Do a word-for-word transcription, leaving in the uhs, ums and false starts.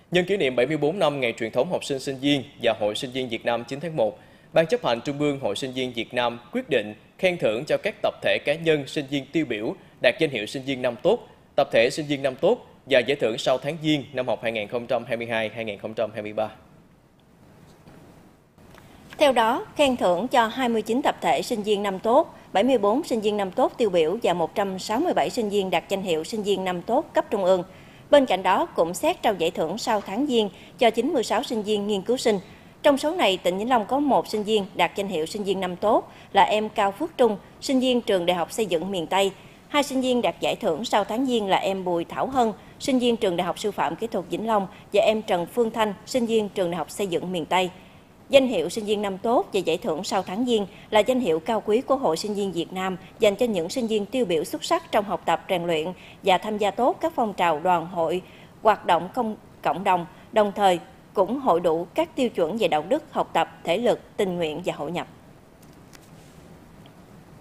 Nhân kỷ niệm bảy mươi tư năm Ngày truyền thống học sinh sinh viên và Hội Sinh viên Việt Nam chín tháng một, Ban chấp hành Trung ương Hội Sinh viên Việt Nam quyết định khen thưởng cho các tập thể cá nhân sinh viên tiêu biểu đạt danh hiệu sinh viên năm tốt, tập thể sinh viên năm tốt và giải thưởng sau tháng giêng năm học hai nghìn không trăm hai mươi hai hai nghìn không trăm hai mươi ba. Theo đó, khen thưởng cho hai mươi chín tập thể sinh viên năm tốt, bảy mươi tư sinh viên năm tốt tiêu biểu và một trăm sáu mươi bảy sinh viên đạt danh hiệu sinh viên năm tốt cấp trung ương. Bên cạnh đó, cũng xét trao giải thưởng sau tháng giêng cho chín mươi sáu sinh viên nghiên cứu sinh. Trong số này, tỉnh Vĩnh Long có một sinh viên đạt danh hiệu sinh viên năm tốt là em Cao Phước Trung, sinh viên trường Đại học Xây dựng miền Tây. Hai sinh viên đạt giải thưởng sau tháng giêng là em Bùi Thảo Hân, sinh viên trường Đại học Sư phạm Kỹ thuật Vĩnh Long và em Trần Phương Thanh, sinh viên trường Đại học Xây dựng miền Tây. Danh hiệu sinh viên năm tốt và giải thưởng sau tháng giêng là danh hiệu cao quý của Hội Sinh viên Việt Nam dành cho những sinh viên tiêu biểu xuất sắc trong học tập rèn luyện và tham gia tốt các phong trào đoàn hội, hoạt động công cộng đồng, đồng thời cũng hội đủ các tiêu chuẩn về đạo đức, học tập, thể lực, tình nguyện và hội nhập.